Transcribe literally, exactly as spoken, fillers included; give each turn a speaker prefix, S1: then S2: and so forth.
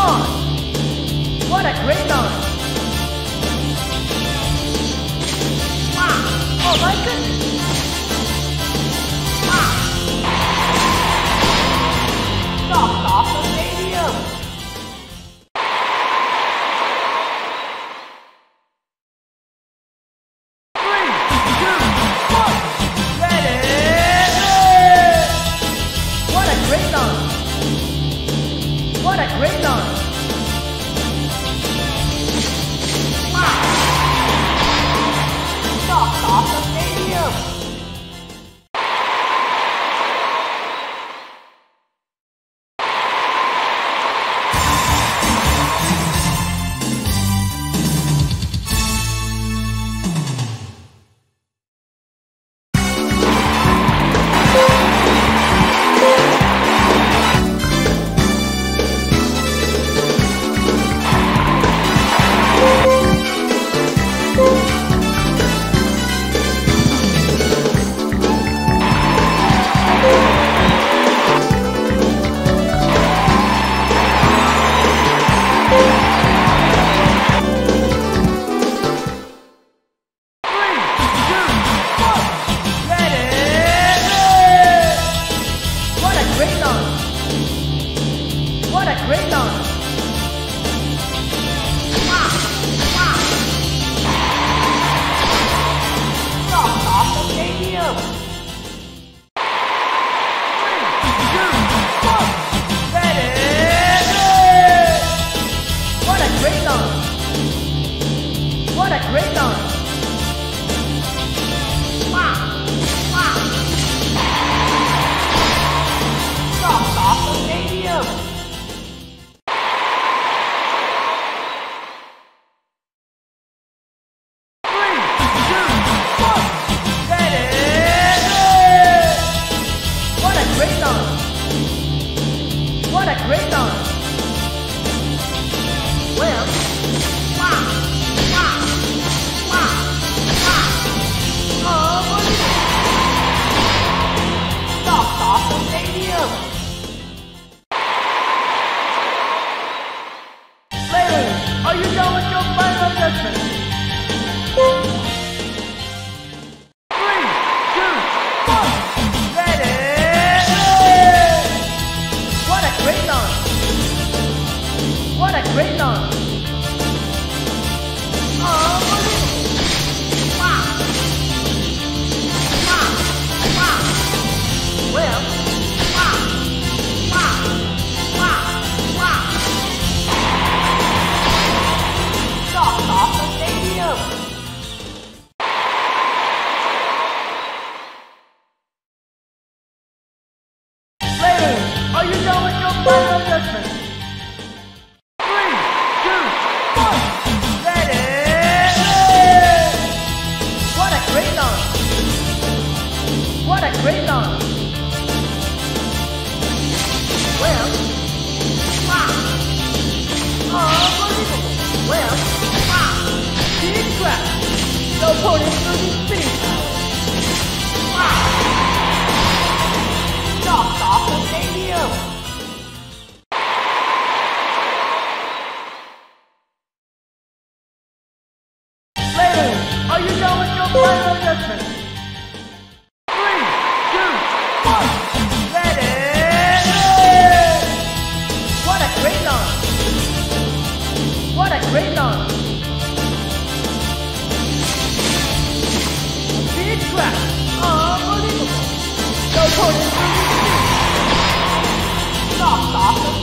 S1: on! What a great launch! Wow! Oh my goodness! Wow! Knocked off the stadium! Three, two, one! Ready! What a great launch! What a great launch! Wow! Knocked off the stadium! What a great launch! Wow! Wow! Knocked off the stadium! Three, two, one! Ready! What a great launch! What a great launch! Wow! Wow! Knocked off the stadium! What a great launch! Well, wow, wow, wow, wow! Unbelievable! Knocked off the stadium! Players, are you done with your final judgment? Three, two, one, ready! What a great launch! What a great launch! Unbelievable! Wow! Wow! Wow! Well, wow! Wow! Wow! Wow! Knocked off the stadium! Players, are you done with your final judgment? Three, two, one, ready! What a great launch! What a great launch! Well, wow! Unbelievable! Well, wow! Big crash! No opponent losing spinning power! Wow! Knocked off the stadium! Players, are you done with your final judgment? Three, two, one, ready! What a great launch! What a great launch! Big crash! Unbelievable! No opponent losing speed! Knocked off the